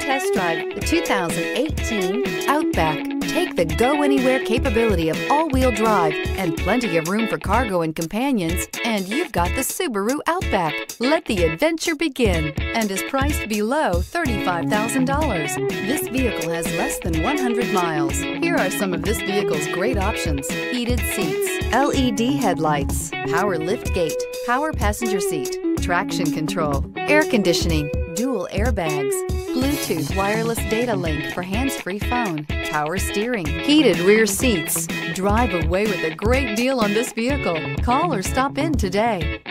test drive the 2018 Outback. Take the go-anywhere capability of all-wheel drive and plenty of room for cargo and companions, and you've got the Subaru Outback. Let the adventure begin, and is priced below $35,000. This vehicle has less than 100 miles. Here are some of this vehicle's great options: heated seats, LED headlights, power liftgate, power passenger seat, traction control, air conditioning, dual airbags, Bluetooth wireless data link for hands-free phone, power steering, heated rear seats. Drive away with a great deal on this vehicle. Call or stop in today.